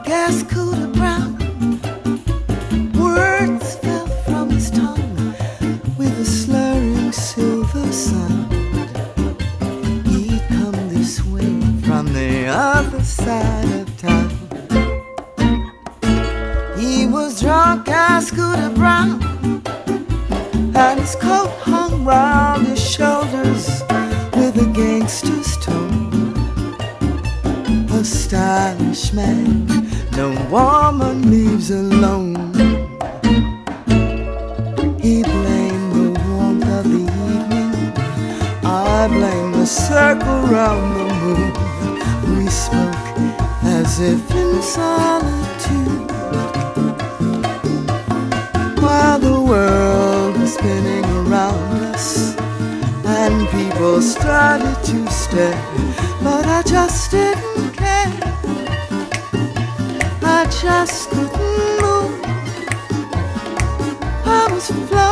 drunk as Cooter Brown. Words fell from his tongue with a slurring silver sound. He'd come this way from the other side of town. He was drunk as Cooter Brown, and his coat hung round his shoulders with a gangster's tone. A stylish man no woman leaves alone. He blamed the warmth of the evening, I blame the circle round the moon. We spoke as if in solitude, while the world was spinning around us and people started to stare. But I just didn't care, I just couldn't move. I was flying